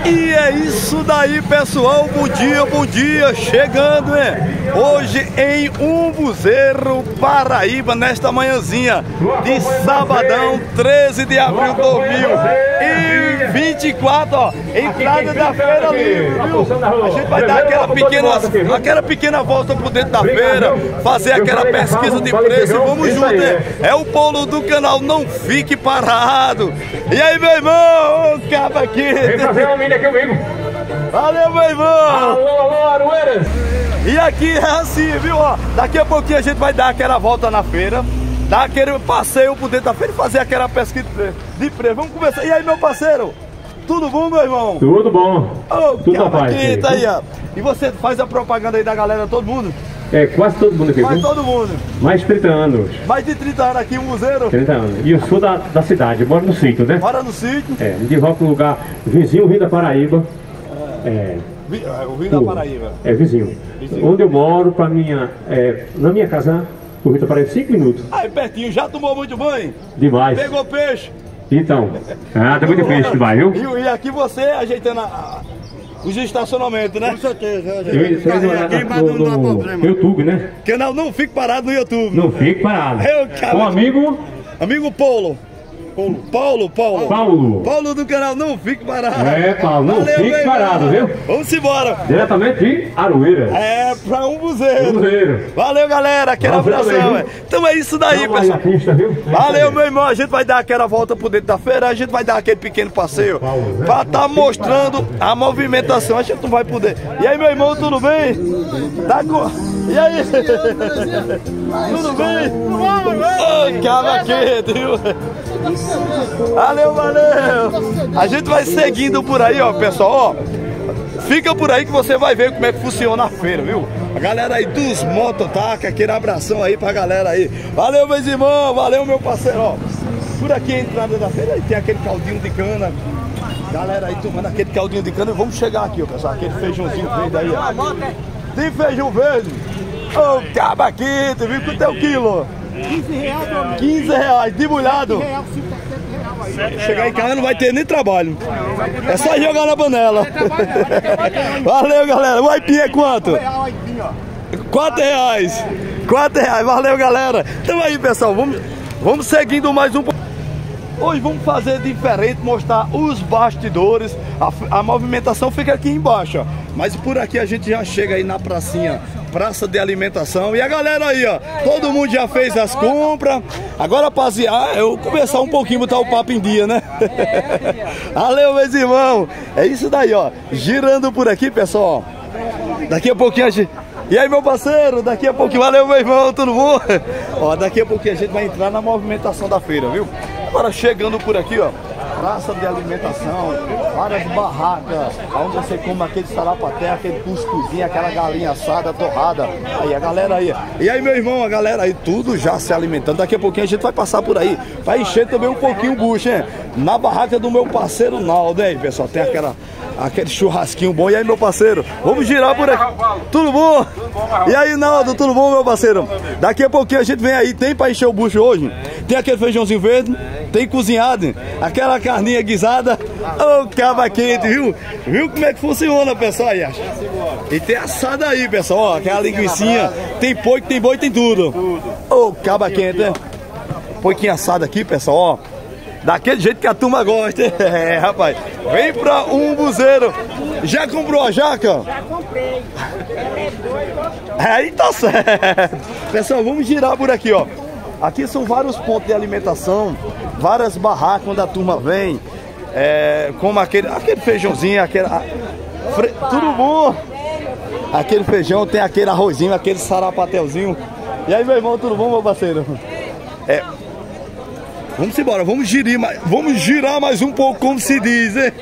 E é isso daí, pessoal, bom dia, chegando, hoje em Umbuzeiro, Paraíba, nesta manhãzinha de sabadão, 13 de abril de 2024, ó, entrada da feira livre, viu? A gente vai dar aquela pequena volta por dentro da feira, fazer aquela pesquisa de preço e vamos junto, é o Paulo do canal Não Fique Parado. E aí, meu irmão, capa aqui. Vem trazer uma milha aqui comigo. Valeu, meu irmão. Alô, Aroeiras. E aqui é assim, viu, ó, daqui a pouquinho a gente vai dar aquela volta na feira, dar aquele passeio por dentro da feira e fazer aquela pesquisa de preço. Vamos começar. E aí, meu parceiro? Tudo bom, meu irmão? Tudo bom. Oh, tudo na paz. Aqui, tá aí, ó. E você faz a propaganda aí da galera, todo mundo? É, quase todo mundo aqui. Quase todo mundo. Mais de 30 anos. Mais de 30 anos aqui em Umbuzeiro. 30 anos. E eu sou da cidade, eu moro no sítio, né? Mora no sítio? É, de volta pro lugar vizinho, Rio da Paraíba. O Rio da Paraíba. É, vizinho. Onde eu moro, na minha casa, o Rio da Paraíba, 5 minutos. Aí pertinho, já tomou muito banho? Demais. Pegou peixe? Então, tem muito peixe demais, viu? E aqui você ajeitando os estacionamentos, né? Com certeza. No YouTube, né? Canal Não Fique Parado no YouTube. Não fique parado. Um amigo Paulo do canal Não Fique Parado. Paulo, não fique parado, viu? Vamos embora. Diretamente de Aroeiras. Pra Umbuzeiro. Valeu, galera. Aquela abração. Então é isso daí, pessoal. Valeu, meu irmão. A gente vai dar aquela volta por dentro da feira. A gente vai dar aquele pequeno passeio pra estar mostrando a movimentação. A gente não vai poder. E aí, meu irmão, tudo bem? E aí? Tudo bem? Cava quente, viu? Valeu. A gente vai seguindo por aí, ó, pessoal, ó. Fica por aí que você vai ver como é que funciona a feira, viu? A galera aí dos mototaques, aquele abração aí pra galera aí. Valeu, meus irmãos, valeu, meu parceiro, ó. Por aqui a entrada da feira aí tem aquele caldinho de cana. Galera aí tomando aquele caldinho de cana. E vamos chegar aqui, ó, pessoal, aquele feijãozinho verde aí, ó. Tem feijão verde. Ô, caba quente, viu? Quanto é o quilo? 15 reais, meu amigo. 15 reais, debulhado. Chegar em casa não vai ter nem trabalho. É só jogar na panela. Valeu, galera. O aipim é quanto? 4 reais. 4 reais. Valeu, galera. Então aí, pessoal, vamos seguindo mais um pouco. Hoje vamos fazer diferente, mostrar os bastidores. A movimentação fica aqui embaixo, ó. Mas por aqui a gente já chega aí na pracinha, praça de alimentação. E a galera aí, ó, todo mundo já fez as compras. Agora, rapaziada, eu vou começar um pouquinho, botar o papo em dia, né? Valeu, meus irmãos. É isso daí, ó. Girando por aqui, pessoal. Daqui a pouquinho a gente... E aí, meu parceiro, daqui a pouquinho... Valeu, meu irmão, tudo bom? Ó, daqui a pouquinho a gente vai entrar na movimentação da feira, viu? Agora chegando por aqui, ó, praça de alimentação, várias barracas, onde você come aquele sarapaté, aquele cuscuzinho, aquela galinha assada, torrada. Aí a galera aí. E aí, meu irmão, a galera aí, tudo já se alimentando. Daqui a pouquinho a gente vai passar por aí, vai encher também um pouquinho o bucho, hein? Na barraca do meu parceiro Naldo, hein, pessoal? Tem aquele churrasquinho bom. E aí, meu parceiro, vamos girar por aqui. Tudo bom? E aí, Naldo, tudo bom, meu parceiro? Daqui a pouquinho a gente vem aí. Tem pra encher o bucho hoje? Tem aquele feijãozinho verde? Tem cozinhado? Aquela carninha guisada? Ô, caba quente, viu? Viu como é que funciona, pessoal? Aí, e tem assada aí, pessoal, ó, aquela linguicinha. Tem porco, tem boi, tem tudo. Ô, caba quente, né? Porquinho assado aqui, pessoal, ó. Daquele jeito que a turma gosta, hein? É, rapaz. Vem pra Umbuzeiro. Já comprou a jaca? Já comprei. Aí tá certo. Pessoal, vamos girar por aqui, ó. Aqui são vários pontos de alimentação, várias barracas onde a turma vem. Como aquele feijãozinho, tudo bom? Aquele feijão, tem aquele arrozinho, aquele sarapatelzinho. E aí, meu irmão, tudo bom, meu parceiro? Vamos embora, vamos girar mais um pouco, como se diz, hein?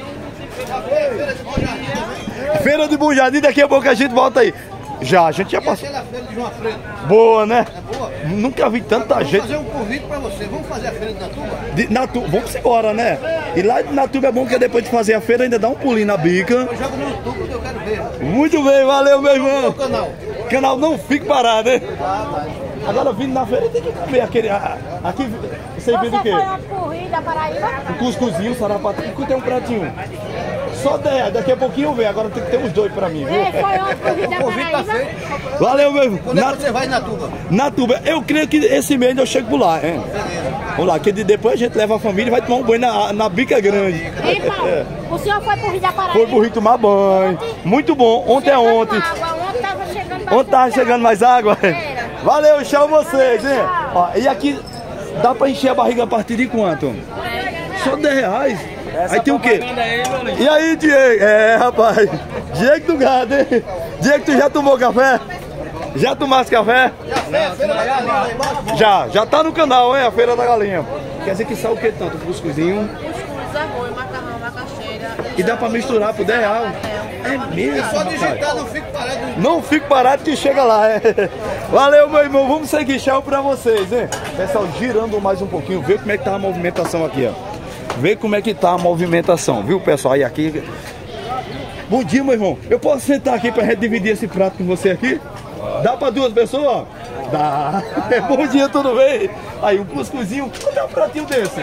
Feira de Bom Jardim, daqui a pouco a gente volta aí. A gente já passou. Boa, né? É boa. Nunca vi tanta gente. Vamos fazer um convite pra você. Vamos fazer a feira de Natuba? Vamos embora, né? E lá de Natuba é bom que depois de fazer a feira ainda dá um pulinho na bica. Eu jogo no YouTube porque eu quero ver. Muito bem, valeu, meu irmão. Canal Não Fique Parado, hein? Agora vindo na feira tem que comer aquele... Aqui você vê do quê? Você foi pro Rio da Paraíba? Um cuscuzinho, sarapaté. E tem um pratinho. Só 10, daqui a pouquinho eu venho, agora tem que ter uns 2 pra mim, viu? Foi ontem, o convite tá feito. Valeu, meu irmão. Quando é que você vai na Tuba? Na Tuba, eu creio que esse mês eu chego por lá, hein? Vamos lá, que depois a gente leva a família e vai tomar um banho na Bica Grande. Ei, Paulo, o senhor foi pro Rio da Paraíba? Foi pro Rio tomar banho. Muito bom, ontem é ontem. Ontem tava chegando mais água? Valeu, tchau vocês, hein? Ó, e aqui dá pra encher a barriga a partir de quanto? Só 10 reais. Aí tem o quê? E aí, Diego? É, rapaz. Diego do gado, hein? Diego, tu já tomou café? Já tomaste café? Já tá no canal, hein? A Feira da Galinha. Quer dizer que sai o que tanto? Cuscuzinho? Cuscuz, arroz, macarrão, macaxeira. E dá pra misturar por 10 reais. É mesmo, Só digitar, rapaz. não fico parado. Não fico parado que chega lá, é. Valeu, meu irmão. Vamos seguir, tchau pra vocês, hein? Pessoal, girando mais um pouquinho, ver como é que tá a movimentação aqui, ó. Ver como é que tá a movimentação, viu, pessoal? E aqui... Bom dia, meu irmão. Eu posso sentar aqui pra gente dividir esse prato com você aqui? Dá pra 2 pessoas? Dá. Bom dia, tudo bem? Aí, um cuscuzinho. Quanto é um pratinho desse?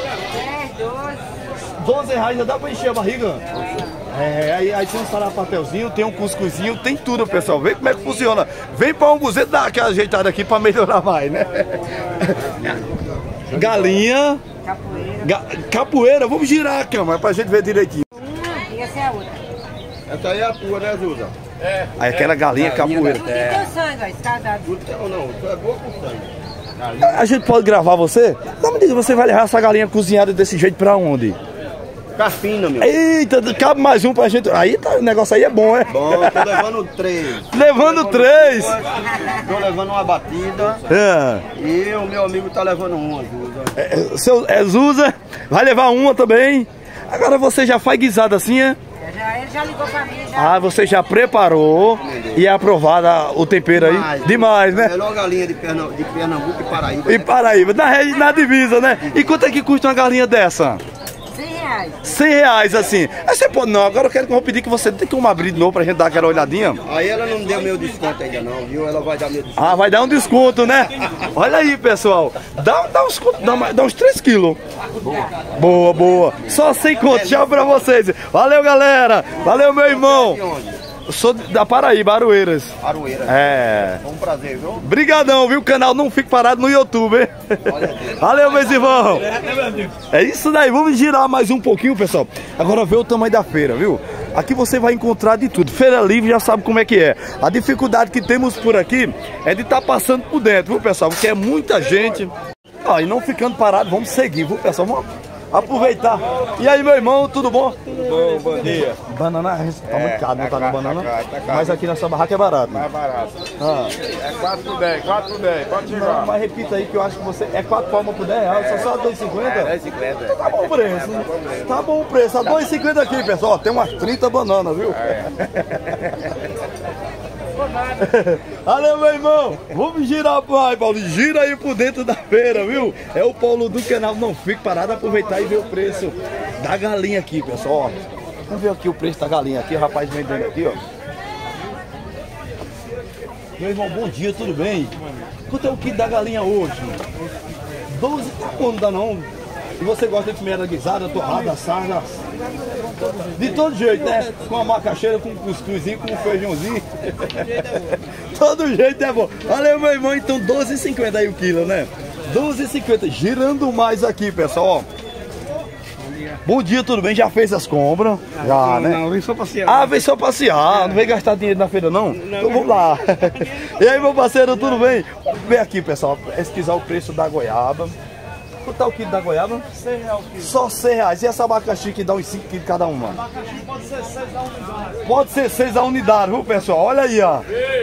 12 reais, já dá pra encher a barriga? É, aí tem um sarapatelzinho, tem um cuscuzinho, tem tudo, pessoal. Vê como é que funciona. Vem pra Umbuzeiro dar aquela ajeitada aqui pra melhorar mais, né? Galinha. Capoeira. Vamos girar a câmera pra gente ver direitinho. E essa é a outra. Essa aí é a tua, né, Zuza? Aí aquela galinha capoeira. E teu sangue, ó, escadado. Não, tu é boa com sangue. A gente pode gravar você? Não me diga, você vai levar essa galinha cozinhada desse jeito pra onde? Carpina, meu. Eita, cabe mais um pra gente. Aí tá, o negócio aí é bom, é? Bom, tô levando 3. Levando 3. Tô levando uma batida. É. E o meu amigo tá levando uma, Zuza. Zuza, vai levar uma também. Agora você já faz guisado assim, é? Ele já ligou pra mim, já. Ah, você já preparou e é aprovada o tempero aí? Demais, né? Melhor galinha de Pernambuco e Paraíba. E Paraíba, na divisa, né? E quanto é que custa uma galinha dessa? 100 reais. 100 reais, assim. Aí você pode, não, agora eu vou pedir que você tem que abrir de novo pra gente dar aquela olhadinha. Aí ela não deu meu desconto ainda não, viu? Ela vai dar meu desconto. Ah, vai dar um desconto, né? Olha aí, pessoal. Dá uns 3 quilos. Boa, boa. Só 100 conto. Tchau pra vocês. Valeu, galera. Valeu, meu irmão. Eu sou da Paraíba, Aroeiras. Aroeira. É. Foi um prazer, viu? Brigadão, viu? O canal Não Fique Parado no YouTube, hein? Valeu, meus irmãos. É isso daí. Vamos girar mais um pouquinho, pessoal. Agora vê o tamanho da feira, viu? Aqui você vai encontrar de tudo. Feira livre, já sabe como é que é. A dificuldade que temos por aqui é de estar passando por dentro, viu, pessoal? Porque é muita gente. Ó, e não ficando parado, vamos seguir, viu, pessoal? Vamos aproveitar. E aí, meu irmão, tudo bom? Tudo bom, bom dia. Banana tá muito caro, não tá na banana? Tá caro. Mas aqui na sua barraca é barato. Mais barato. Ah. É 4 por 10, 4 por 10, pode Não, chegar. mas repita aí que eu acho que você é 4 palmas por 10 reais, só 2,50? 10,50. Tá bom o preço. Tá bom o preço. A 2,50 aqui, pessoal. Ó, tem umas 30 bananas, viu? Valeu, meu irmão. Vamos girar, pai, Paulo. Gira aí por dentro da feira, viu? É o Paulo do canal Não Fique Parado. Aproveitar e ver o preço da galinha aqui, pessoal. Ó. Vamos ver aqui o preço da galinha aqui. O rapaz vendendo aqui, ó. Meu irmão, bom dia, tudo bem? Quanto é o quilo da galinha hoje? 12, tá bom, não dá não. E você gosta de comer ela guisada, torrada, assada? De todo jeito, né? Com a macaxeira, com cuscuzinho, com feijãozinho. Todo jeito é bom. Valeu, meu irmão. Então, 12,50 aí o quilo, né? 12,50. Girando mais aqui, pessoal, ó. Bom dia, tudo bem? Já fez as compras? Já, né? Não, vem só passear. Ah, vem só passear, não vem gastar dinheiro na feira não? Então vamos lá. E aí, meu parceiro, tudo bem? Vamos ver aqui, pessoal, pesquisar o preço da goiaba. Quanto tá o quilo da goiaba? 100 reais o quilo. Só 100 reais. E essa abacaxi que dá uns 5 quilos cada uma? Abacaxi pode ser 6 da unidade. Pode ser 6 a unidade, viu, pessoal? Olha aí, ó.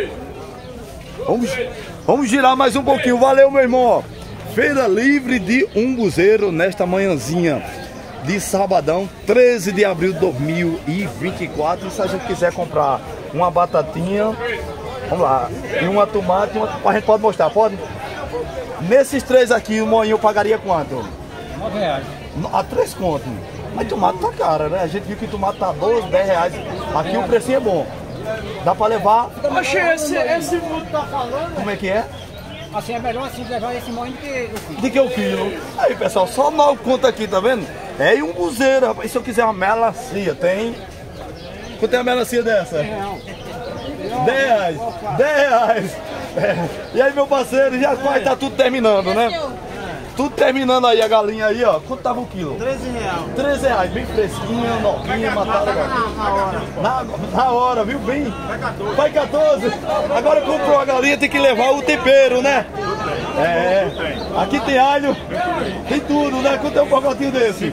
Vamos girar mais um pouquinho. Valeu, meu irmão, ó. Feira livre de Umbuzeiro nesta manhãzinha de sabadão, 13 de abril de 2024. E se a gente quiser comprar uma batatinha, vamos lá, e uma tomate, a gente pode mostrar, pode? Nesses 3 aqui, o moinho pagaria quanto? 9 reais. A 3 contos. Mas tomate tá cara, né? A gente viu que tomate tá 12, 10 reais. Aqui o precinho é bom. Dá pra levar. Oxe, esse mundo tá falando. Como é que é? Assim é melhor assim levar esse moinho do que o quilo. De que o quilo. Aí, pessoal, só 9 conto aqui, tá vendo? É, e um buzeiro, rapaz. E se eu quiser uma melancia, tem? Quanto é a melancia dessa? R$10. R$10. É. E aí, meu parceiro, já quase tá tudo terminando, né? Tudo terminando aí, a galinha aí, ó. Quanto tava o quilo? R$13. R$13, bem fresquinha, novinha, matada. Na hora, viu? Bem. Vai 14. Agora comprou a galinha, tem que levar o tempero, né? É. Aqui tem alho, tem tudo, né? Quanto é um pacotinho desse?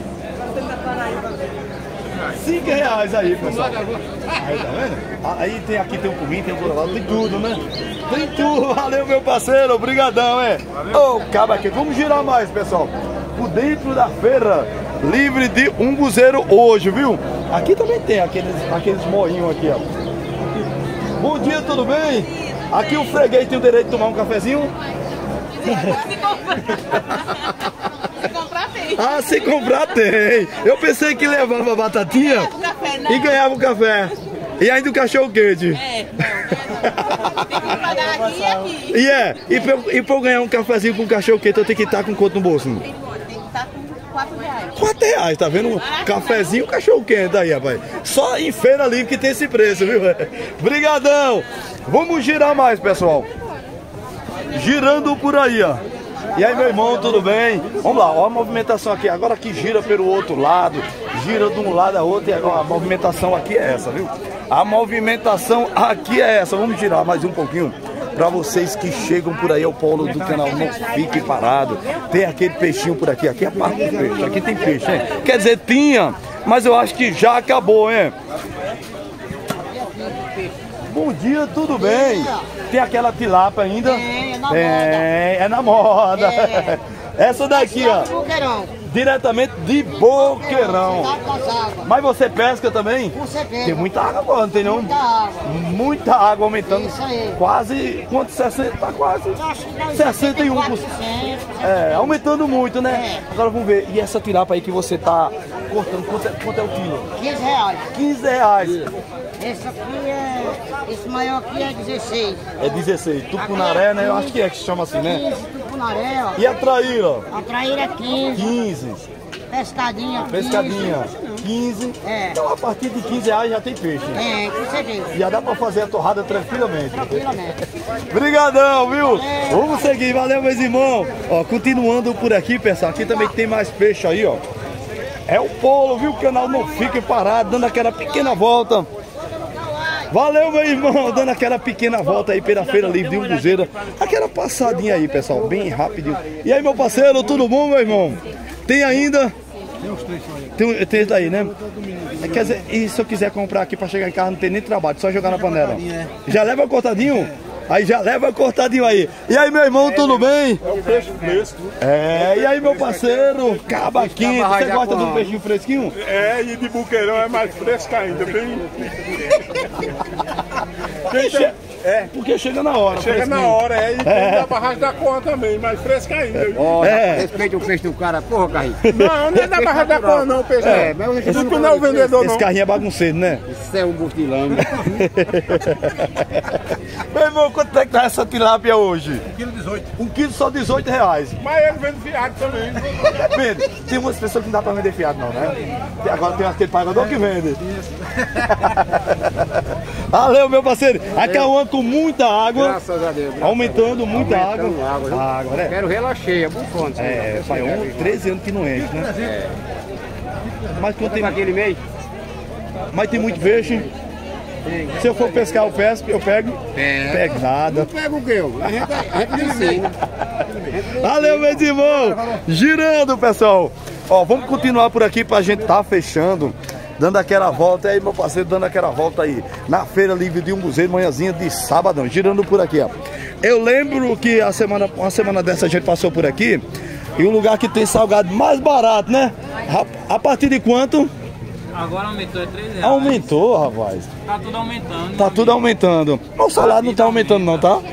R$5 aí, pessoal. Aí, tá vendo? Aí tem aqui, tem um cominho, tem um corolado, tem tudo, né? Tem tudo. Valeu, meu parceiro. Obrigadão, Ô, caba aqui. Vamos girar mais, pessoal. Por dentro da feira livre de umbuzeiro hoje, viu? Aqui também tem aqueles moinhos aqui, ó. Bom dia, tudo bem? Aqui o freguês tem o direito de tomar um cafezinho? Se comprar tem. Ah, se comprar tem. Eu pensei que levava a batatinha e ganhava o café. E ainda o cachorro quente. Não. Tem que pagar aqui e aqui. E pra eu ganhar um cafezinho com cachorro quente, eu tenho que estar com quanto no bolso? Tem que estar com R$4. R$4, tá vendo? Cafezinho, cachorro quente aí, rapaz. Só em feira livre que tem esse preço, viu? Brigadão. Vamos girar mais, pessoal. Girando por aí, ó. E aí, meu irmão, tudo bem? Vamos lá, ó a movimentação aqui. Agora que gira pelo outro lado, gira de um lado a outro. E agora a movimentação aqui é essa, viu? A movimentação aqui é essa. Vamos girar mais um pouquinho para vocês que chegam por aí ao polo do canal. Não fique parado. Tem aquele peixinho por aqui. Aqui é a parte do peixe. Aqui tem peixe, hein? Quer dizer, tinha, mas eu acho que já acabou, hein? Bom dia, tudo bem? Tem aquela tilápia ainda? É na moda. Essa daqui, ó. Diretamente de Boqueirão. Mas você pesca também? Com certeza. Tem muita água agora, não tem não? Muita água. Muita água aumentando. Isso aí. Quase, quanto? 60, tá quase 61%. É, aumentando muito, né? Agora vamos ver. E essa tilápia aí que você tá cortando, quanto é o quilo? R$15. R$15. Esse aqui esse maior aqui é 16. É 16. Tucunaré, né? Eu acho que é que se chama assim, né? 15 tucunaré, ó. E a traíra, ó? A traíra é 15. 15. Pescadinha 15. Pescadinha, 15. É. Então a partir de R$15 já tem peixe. É, com certeza. Já dá pra fazer a torrada tranquilamente. Tranquilamente. Obrigadão, viu? Valeu. Vamos seguir, valeu, meus irmãos. Ó, continuando por aqui, pessoal, aqui também tem mais peixe aí, ó. É o polo, viu? O canal não fica parado, dando aquela pequena volta. Valeu, meu irmão, dando aquela pequena volta aí pela feira livre de Umbuzeiro. Aquela passadinha aí, pessoal, bem rapidinho. E aí, meu parceiro, tudo bom, meu irmão? Tem ainda? Tem esse daí, né? Quer dizer, e se eu quiser comprar aqui pra chegar em casa, não tem nem trabalho, só jogar na panela. Já leva cortadinho? Aí já leva cortadinho aí. E aí, meu irmão, tudo bem? É o peixe fresco. É, e aí, meu parceiro, cabaquinho, você gosta de um peixinho fresquinho? É, e de Boqueirão é mais fresco ainda, bem... Porque chega na hora. Chega na hora, e tem da barragem da Coa também, mais fresco ainda. Respeita o peixe do cara, porra, Carrinho. Não é da barragem da Coa não, peixe. Mas Isso não é o vendedor não. Esse carrinho é bagunceiro, né? Isso é um busto de lama. Meu irmão, quanto é que tá essa tilápia hoje? 1,18 kg. 1 quilo só R$18. Mas ele vende fiado também. Depende. Tem umas pessoas que não dá pra vender fiado não, né? Agora tem aquele pagador que vende. Valeu, meu parceiro. A Cauã com muita água. Graças a Deus. Aumentando muita água. Água, né? Quero relaxeia, bufante. Faz 13 anos que não enche, né? Mas quando tem aquele meio? Mas tem muito peixe. Se eu for pescar, eu pesco, eu pego. Pego nada. Pega o quê? A gente ensina. Valeu, meus irmãos. Girando, pessoal. Ó, vamos continuar por aqui pra gente tá fechando. Dando aquela volta aí, meu parceiro, dando aquela volta aí. Na Feira Livre de Umbuzeiro, manhãzinha de sabadão. Girando por aqui, ó. Eu lembro que uma semana dessa a gente passou por aqui. E um lugar que tem salgado mais barato, né? A partir de quanto? Agora aumentou, é R$13. Aumentou, rapaz. Tá tudo aumentando. Tá tudo aumentando. O salário não tá aumentando não, tá?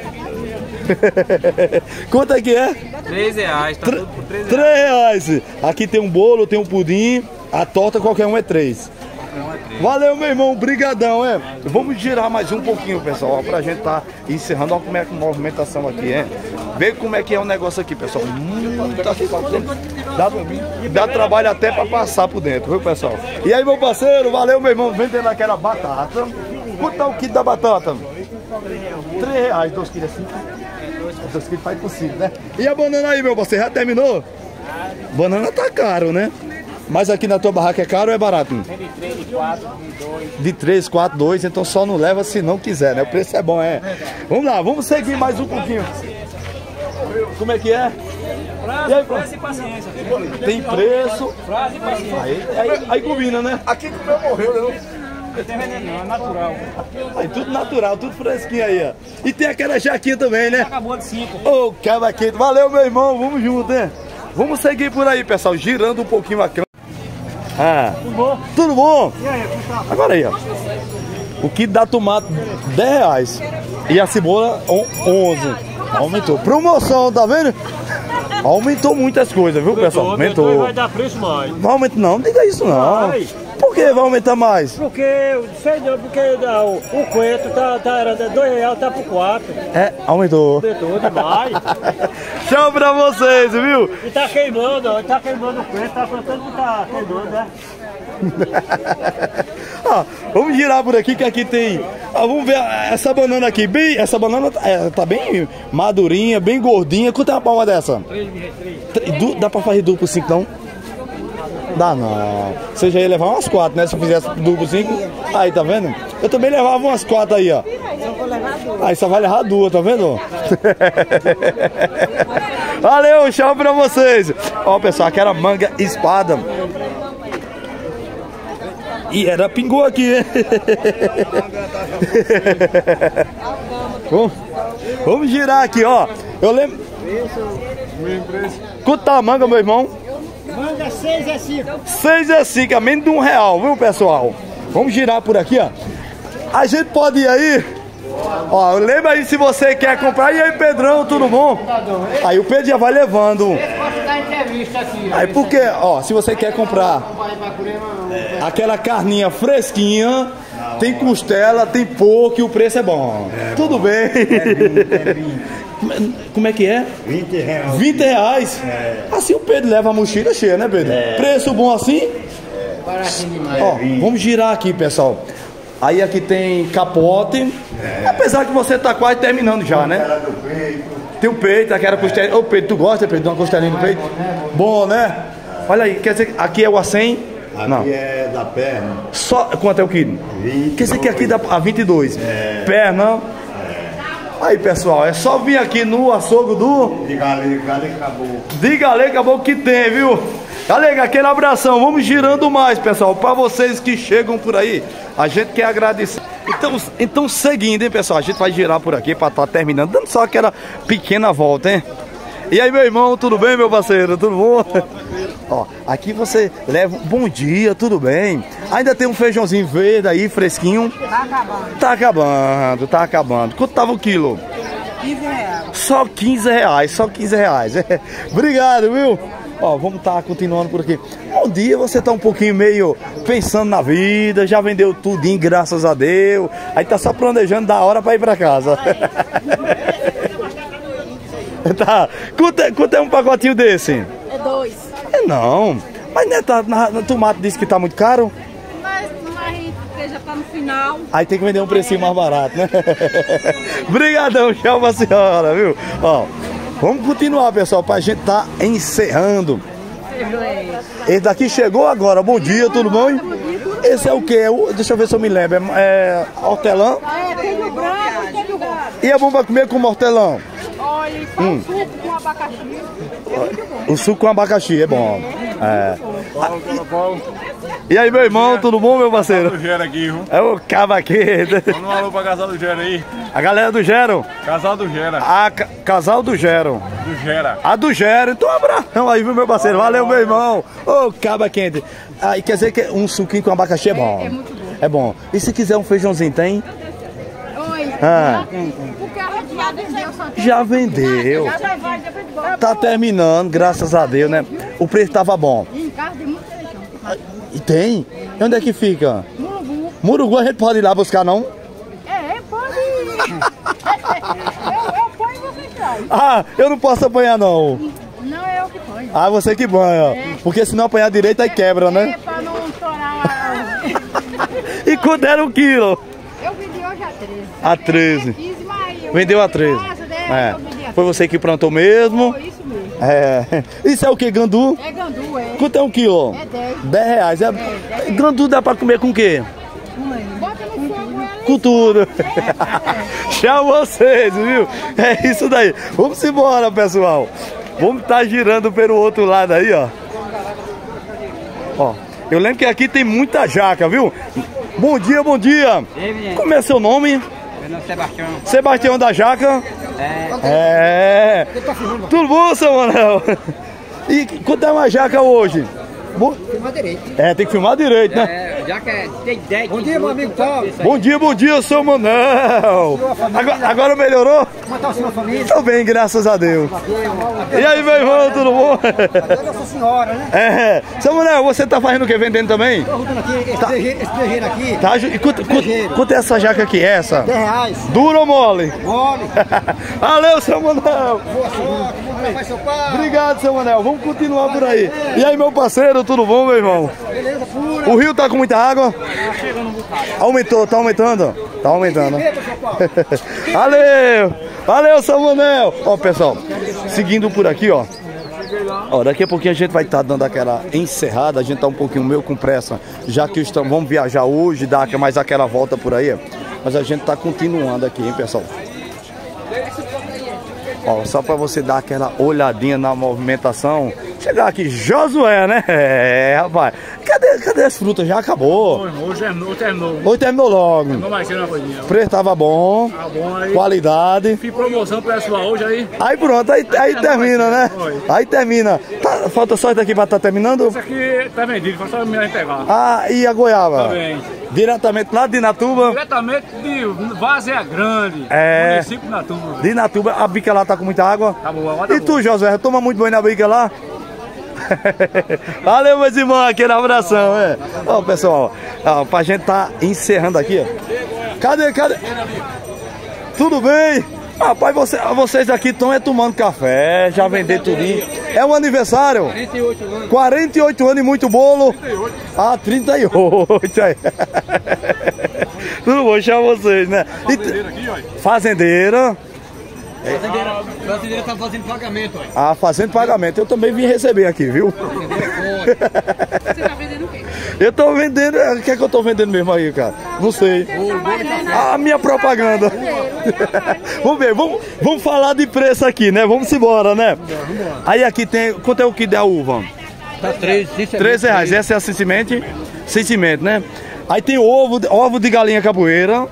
Quanto é que é? R$3, tá tudo por R$3. R$3. Aqui tem um bolo, tem um pudim. A torta qualquer um é 3. Valeu, meu irmão, brigadão, é. Vamos girar mais um pouquinho, pessoal, ó, pra gente tá encerrando. Olha como é que a movimentação aqui é. Vê como é que é o negócio aqui, pessoal. Muito aqui pra dentro. Dá trabalho até pra passar por dentro, viu, pessoal? E aí, meu parceiro, valeu, meu irmão, vendendo aquela batata. Quanto tá o quilo da batata? R$3, 2 quilos assim. 2 quilos faz possível, né? E a banana aí, meu parceiro, já terminou? Banana tá caro, né? Mas aqui na tua barraca é caro ou é barato? De 3, de 4, de 2. De 3, 4, 2, então só não leva se não quiser, né? O preço é bom, é. Vamos lá, vamos seguir mais um pouquinho. Como é que é? Prazo e paciência. Tem preço. Prazo e paciência. Aí combina, né? Aqui comeu, morreu, né? Não tem veneno não, é natural. Aí tudo natural, tudo fresquinho aí, ó. E tem aquela jaquinha também, né? Acabou de 5. Ô, caba quente. Valeu, meu irmão. Vamos junto, né? Vamos seguir por aí, pessoal. Girando um pouquinho a câmera. Ah, tudo bom? Tudo bom? E aí, como tá? Agora aí, ó. O quilo da tomate, R$10. E a cebola, 11. Aumentou. Promoção, tá vendo? Aumentou muitas coisas, viu, pessoal? Aumentou. Vai dar preço mais. Não aumenta não, não diga isso não. Vai. Por que vai aumentar mais? Porque, sei não, porque o coentro era R$2, tá por 4. É, aumentou. Aumentou demais. Tchau pra vocês, viu? E tá queimando o coentro, tá plantando que tá queimando, né? Ah, vamos girar por aqui que aqui tem. Ah, vamos ver essa banana aqui. Essa banana tá bem madurinha, bem gordinha. Quanto é uma palma dessa? 3. Dá pra fazer duplo 5 não? Dá não. Você já ia levar umas 4, né? Se fizesse duplo 5. Aí, tá vendo? Eu também levava umas 4 aí, ó. Aí só vai levar 2, tá vendo? Valeu, tchau pra vocês. Ó, pessoal, aquela manga espada. E era pingou aqui, hein? Vamos girar aqui, ó. Eu lembro. Quanto tá a manga, meu irmão? Manga 6 é 5. 6 é 5, a menos de R$1, viu, pessoal? Vamos girar por aqui, ó. A gente pode ir aí. Ó, lembra aí se você quer comprar. E aí, Pedrão, tudo bom? Aí o Pedro já vai levando. Aí porque, ó, se você quer comprar aquela carninha fresquinha, tem costela, tem porco e o preço é bom. Tudo bem. Como é que é? R$20. R$20? Assim o Pedro leva a mochila cheia, né, Pedro? Preço bom assim? Ó, vamos girar aqui, pessoal. Aí aqui tem capote. Apesar que você tá quase terminando já, né? Tem o peito, aquela costelinha. Ô, Pedro, tu gosta, Pedro, de uma costelinha no peito? Bom, né? Olha aí, quer dizer que aqui é o A100? Não. Aqui é da perna. Só, quanto é o quilo? 22. Quer dizer que aqui dá a 22. Perna. Aí, pessoal, é só vir aqui no açougue do... De Galega acabou. De Galega acabou que tem, viu? Galega, aquele abração. Vamos girando mais, pessoal. Para vocês que chegam por aí, a gente quer agradecer. Então seguindo, hein, pessoal? A gente vai girar por aqui para estar terminando. Dando só aquela pequena volta, hein? E aí, meu irmão, tudo bem, meu parceiro? Tudo bom? Ó, aqui você leva um bom dia, tudo bem? Ainda tem um feijãozinho verde aí, fresquinho. Tá acabando. Tá acabando, tá acabando. Quanto tava o quilo? R$15. Só R$15, só R$15. Obrigado, viu? Ó, vamos estar continuando por aqui. Um dia você tá um pouquinho meio pensando na vida, já vendeu tudinho, graças a Deus. Aí tá só planejando da hora pra ir pra casa. Tá. Quanto é um pacotinho desse? É 2. É não. Mas né, na tomate disse que tá muito caro. Mas porque já tá no final. Aí tem que vender um precinho mais barato, né? Obrigadão, tchau pra senhora, viu? Ó, vamos continuar, pessoal, pra gente tá encerrando. Esse daqui chegou agora. Bom dia, tudo bom? Esse é o quê? Deixa eu ver se eu me lembro. É hortelã? É, tem o branco e tem o rosa. E é bom pra comer com hortelã? Olha, e só o suco com abacaxi. É muito bom. O suco com abacaxi é bom. É. E aí, meu irmão, tudo bom, meu parceiro? Do Gera aqui, viu? É o cavaqueiro. Manda um alô pra casal do Gera aí. A galera do Gero. Casal do Gera. Casal do Gero. Do Gera. A do Gero. Então, um abração aí, viu, meu parceiro? Valeu, meu irmão. Ô, caba quente. Aí, quer dizer que um suquinho com abacaxi é bom. É muito bom. É bom. E se quiser um feijãozinho, tem? Oi. Ah. Porque a gente já vendeu só. Já vendeu. Já vai, depois de volta. Tá terminando, graças a Deus, né? O preço tava bom. Em casa tem muito feijão. E tem? E onde é que fica? No Murugu a gente pode ir lá buscar, não? Pode ir. Eu ponho e você traz. Ah, eu não posso apanhar, não. Não é eu que ponho. Ah, você que banha. Porque se não apanhar direito, aí quebra, né? É pra não estourar. E quanto era o quilo? Eu vendi hoje a 13. A 13. 15, mas eu Vendeu a vendi 13. casa, né? Eu vendi a Foi você que plantou mesmo? Foi isso mesmo. Isso é o que? Gandu? É gandu, é. Quanto é um quilo? É 10. 10 reais. Gandu dá pra comer com o quê? Bota no fogo ela. Com tudo. Tchau vocês, viu? É isso daí. Vamos embora, pessoal. Vamos estar girando pelo outro lado aí, ó. Ó, eu lembro que aqui tem muita jaca, viu? Bom dia, bom dia. Como é seu nome? Meu nome é Sebastião. Sebastião da Jaca? Tudo bom, seu Manel? E quanto é uma jaca hoje? Filmar direito. Tem que filmar direito, né? Já que tem 10. Bom dia, meu amigo Paulo. Bom dia, seu Manel. Agora melhorou? Como está a sua família? Tô bem, graças a Deus. E aí, meu irmão, tudo bom? Até Nossa Senhora, né? Seu Manel, você tá fazendo o que? Vendendo também? Estou rodando aqui, esse terreiro aqui. Tá, e quanto é essa jaca aqui? Essa? 10 reais. Duro ou mole? Mole. Valeu, seu Manel. Vai, seu pai. Obrigado, seu Manel. Vamos continuar por aí. E aí, meu parceiro, tudo bom, meu irmão? Beleza, pura. O rio tá com muita água? Aumentou, tá aumentando? Tá aumentando. Valeu, seu Manel. Ó, pessoal, seguindo por aqui, ó. Ó, daqui a pouquinho a gente vai estar dando aquela encerrada. A gente tá um pouquinho meio com pressa, já que vamos viajar hoje, dar mais aquela volta por aí. Mas a gente tá continuando aqui, hein, pessoal. Ó, só pra você dar aquela olhadinha na movimentação. Chegar aqui, Josué, né? Rapaz. Cadê as frutas? Já acabou. Hoje terminou. Hoje terminou logo. Terminou mais cedo uma coisinha. O preço tava bom. Tá bom aí. Qualidade. Fiz promoção pessoal hoje aí. Aí pronto, aí termina, né? Aí termina. Falta só isso aqui pra estar terminando? Isso aqui tá vendido, foi só me pegar. Ah, e a goiaba? Também. Diretamente lá de Inatuba? Diretamente de Várzea Grande, município de Inatuba. De Inatuba, a bica lá tá com muita água? Tá boa, agora tá E tu, Josué, toma muito banho na bica lá? Valeu, meus irmãos, aquele abração, Ó, pessoal, ó, pra gente tá encerrando aqui, ó. Cadê? Tudo bem? Rapaz, vocês aqui estão tomando café, já venderam tudinho. É um aniversário? 48 anos. 48 anos e muito bolo? 38. Ah, 38 aí. Tudo bom, chama vocês, né? Fazendeira aqui, ó. Fazendeira. Fazendeira tá fazendo pagamento, ó. Ah, fazendo pagamento. Eu também vim receber aqui, viu? Você tá vendendo o quê? Eu tô vendendo. O que é que eu tô vendendo mesmo aí, cara? Não sei. A minha propaganda. Vamos ver, vamos falar de preço aqui, né? Vamos embora, né? Aí aqui tem. Quanto é o que der a uva? Tá 13 reais. Essa é a semente? Semente, né? Aí tem ovo de galinha capoeira.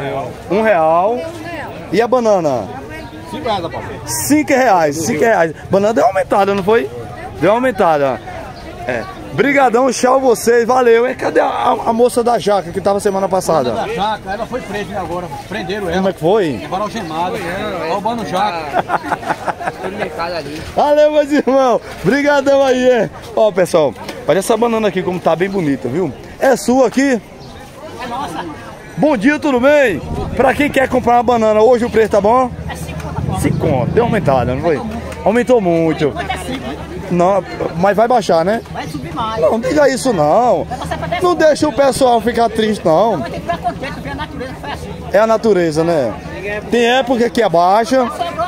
R$1. E a banana? 5 reais, papai. 5 reais, 5 reais. Banana deu uma aumentada, não foi? Deu uma aumentada. Brigadão, tchau vocês, valeu, hein? Cadê a moça da jaca que tava semana passada? Da jaca, ela foi presa agora, prenderam ela. Como é que foi? Levaram algemada, roubando jaca. Foi no mercado ali. Valeu, meus irmãos, brigadão aí, hein? Ó, pessoal, olha essa banana aqui como tá bem bonita, viu? É sua aqui? É nossa. Bom dia, tudo bem? Pra quem quer comprar uma banana, hoje o preço tá bom? É 5 conto. 5 conto, deu uma aumentada, não foi? Aumentou muito. Não, mas vai baixar, né? Vai subir mais. Não diga isso não. Não deixa o pessoal ficar triste não. Vai ter que ficar contente, ver a natureza que foi assim. É a natureza, né? Tem época que é baixa.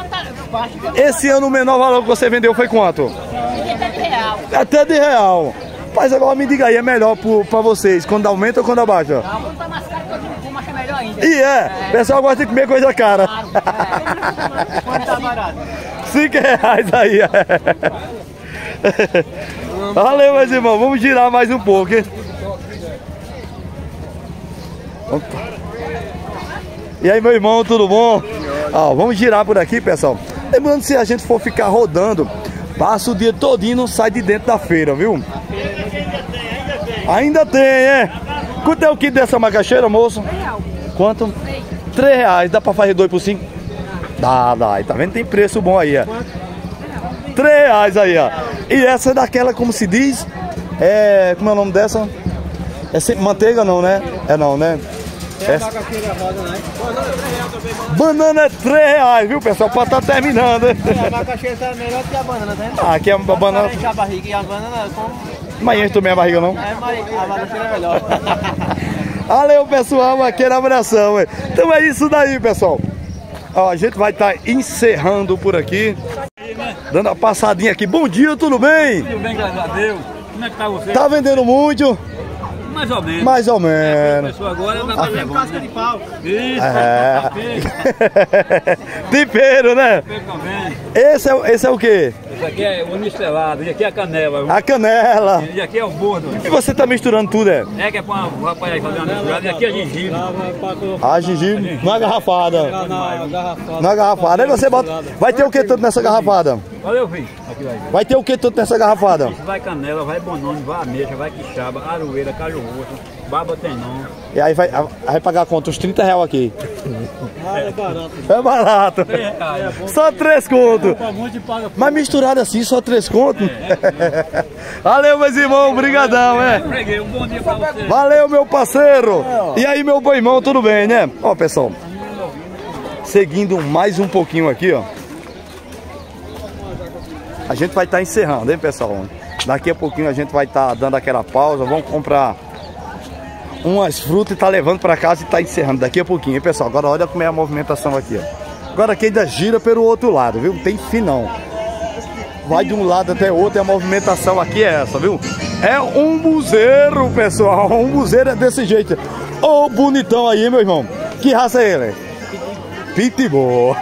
Esse ano o menor valor que você vendeu foi quanto? R$10. Até de real. Mas agora me diga aí, é melhor pra vocês, quando aumenta ou quando abaixa? Ah, quando tá mais caro, quando acha melhor ainda. E o pessoal gosta de comer coisa cara. Quando tá barato. 5 reais aí. Valeu, meus irmãos, vamos girar mais um pouco, hein? E aí, meu irmão, tudo bom? Ó, vamos girar por aqui, pessoal. Lembrando que se a gente for ficar rodando, passa o dia todinho e não sai de dentro da feira, viu? Ainda tem, Quanto é o quilo dessa macaxeira, moço? R$1. Quanto? 3 reais. Dá pra fazer 2 por 5? Dá. Tá vendo? Tem preço bom aí, 3 reais aí, ó. E essa é daquela, como se diz, como é o nome dessa? É sempre manteiga não, né? É não, né? É macaxeira rosa, né? Banana é R$3, viu, pessoal? Pode estar terminando. A macaxeira tá melhor que a banana, tá vendo? Ah, aqui é a banana... Enche a barriga e a banana como... Mas enche também a barriga, não? É, mas a macaxeira é melhor. Valeu, pessoal, aquele abração. Então é isso daí, pessoal. Ó, a gente vai estar encerrando por aqui. Dando a passadinha aqui. Bom dia, tudo bem? Tudo bem, graças a Deus. Como é que tá você? Tá vendendo muito? Mais ou menos. Mais ou menos. Agora dá pra ver casca de pau. Isso, Tempero, né? Esse é o quê? Esse aqui é o mistelado, e aqui é a canela. A canela. E aqui é o bordo. E você tá misturando tudo, é? É que é pra o rapaz aí fazer uma misturada. E aqui é gengibre. Ah, gengibre na garrafada. Na garrafada. Aí você bota... Vai ter o que tanto nessa garrafada? Valeu, filho. Vai ter o que tanto nessa garrafada? Isso vai canela, vai bonone, vai ameixa, vai quixaba, aroeira, caju roxo, baba tenão. E aí vai pagar quanto? Uns R$30 aqui. Ah, é barato. É barato. Só 3 contos. Mas misturado assim, só 3 contos. Valeu, meus irmãos, brigadão, Um bom dia pra você. Valeu, meu parceiro. E aí, meu bom irmão, tudo bem, né? Ó, pessoal, seguindo mais um pouquinho aqui, ó. A gente vai estar encerrando, hein, pessoal? Daqui a pouquinho a gente vai estar dando aquela pausa. Vamos comprar umas frutas e tá levando para casa e tá encerrando daqui a pouquinho, hein, pessoal? Agora olha como é a movimentação aqui, ó. Agora aqui ainda gira pelo outro lado, viu? Tem fim não. Vai de um lado até o outro e a movimentação aqui é essa, viu? É um buzeiro, pessoal. Um buzeiro é desse jeito. Ô, bonitão aí, meu irmão. Que raça é ele? Pitbull.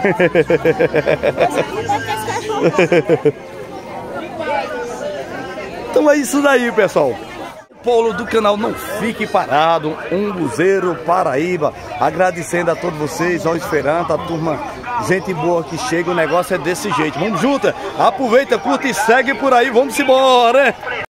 Então é isso daí, pessoal. Paulo do canal Não Fique Parado, um buzeiro Paraíba, agradecendo a todos vocês, ó, esperando a turma, gente boa que chega, o negócio é desse jeito. Vamos junto, aproveita, curta e segue por aí, vamos embora, né?